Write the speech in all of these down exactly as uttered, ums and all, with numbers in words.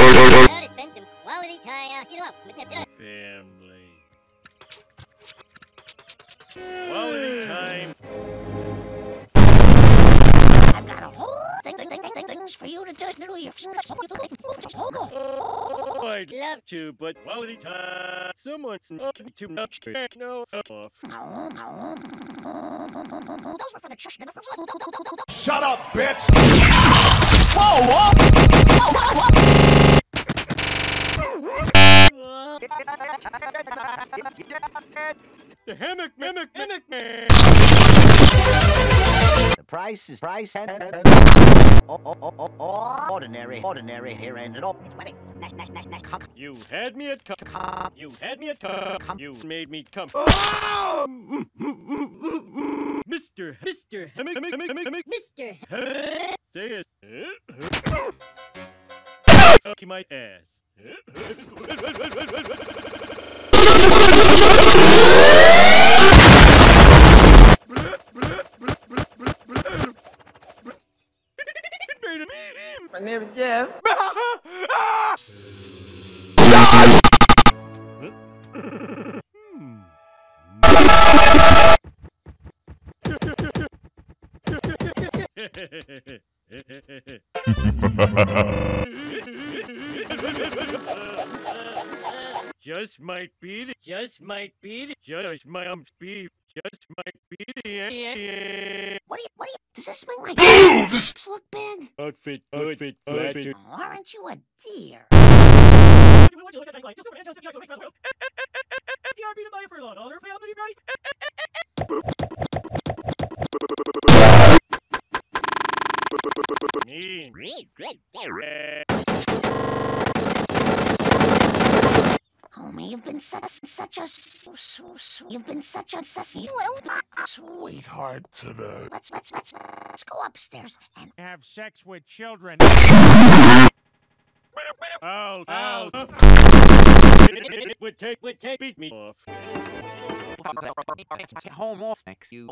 to spend some quality time. You know, family. Quality time. I've got a whole thing, thing, thing, thing, things for you to do. Do your Oh, I'd love to, but quality time. Someone's not too much. No, off. No, no. Those were for the church. Shut up, bitch! Whoa, whoa! Whoa, whoa, whoa! The hammock, mimic, mimic man. The price is price and oh, oh, oh, oh, oh, ordinary, ordinary here and all. It's wedding. Nash, nash, nash, nash. You had me at come. You had me at come. You made me come. Mister, Mister, hammock, hammock, hammock, hammock. Mister Say it. Okay, my ass. My name is Jeff. Just might be the, just might be the, just might be, just might be the end. What do you, what do you, does this make my lips look big? Outfit, outfit, outfit. Oh, aren't you a dear? Homie, you've been such, such a, so, so, so, you've been such a sussy little Sweetheart today. Let's, let's, let's, let's go upstairs and Have sex with children. Ow, ow. Would take, would take, beat me off. Home off next you.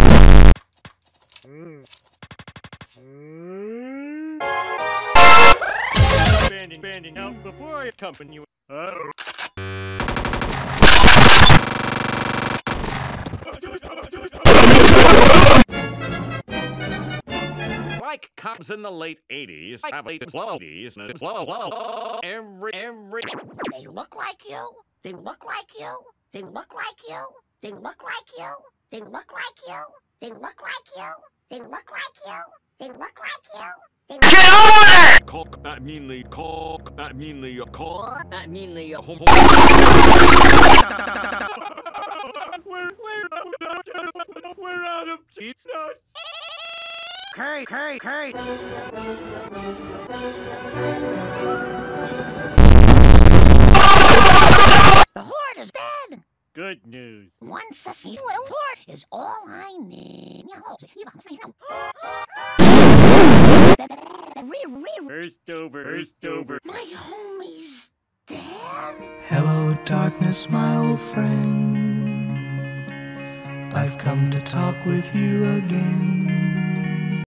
Banding, banding now before I accompany you. Uh Like cops in the late eighties, have late eighties, and every, every. they look like you. They look like you. They look like you. They look like you. They look like you. They look like you. They look like you. They look like you. They look like you. Cock that meanly, cock that meanly, cock that meanly a home. We're, we're, we're out of cheese nuts. Kate, Kate, Kate. The horde is dead. Good news. One sussy little horde is all I need. First over, first over. My homie's dead. Hello, darkness, my old friend. I've come to talk with you again.